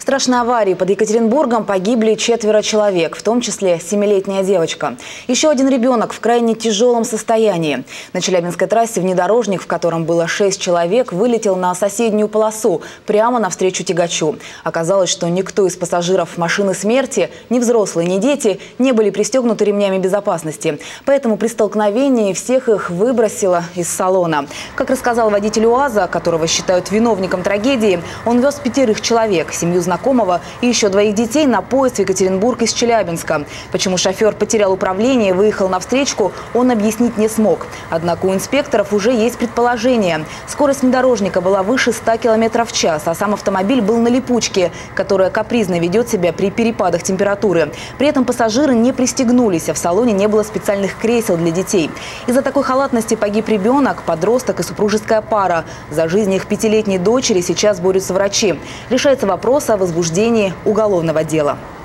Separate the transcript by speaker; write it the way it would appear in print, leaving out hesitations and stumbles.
Speaker 1: страшной аварии под Екатеринбургом погибли 4 человек, в том числе 7-летняя девочка. Еще один ребенок в крайне тяжелом состоянии. На Челябинской трассе внедорожник, в котором было 6 человек, вылетел на соседнюю полосу, прямо навстречу тягачу. Оказалось, что никто из пассажиров машины смерти, ни взрослые, ни дети, не были пристегнуты ремнями безопасности. Поэтому при столкновении всех их выбросило из салона. Как рассказал водитель УАЗа, которого считают виновником трагедии, он вез 5 человек, семью знакомого и еще 2 детей на поезд в Екатеринбург из Челябинска. Почему шофер потерял управление и выехал на встречку, он объяснить не смог. Однако у инспекторов уже есть предположение. Скорость внедорожника была выше 100 км в час, а сам автомобиль был на липучке, которая капризно ведет себя при перепадах температуры. При этом пассажиры не пристегнулись, а в салоне не было специальных кресел для детей. Из-за такой халатности погиб ребенок, подросток и супружеская пара. За жизнь их 5-летней дочери сейчас борются врачи. Решается вопрос о возбуждении уголовного дела.